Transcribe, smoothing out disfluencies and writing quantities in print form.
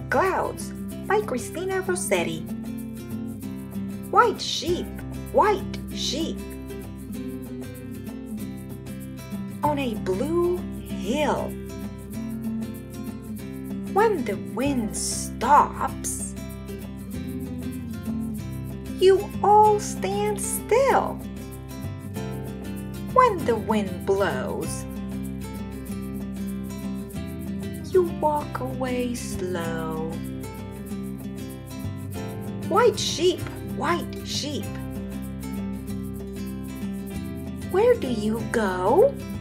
Clouds by Christina Rossetti. White sheep, on a blue hill. When the wind stops, you all stand still. When the wind blows, you walk away slow. White sheep, where do you go?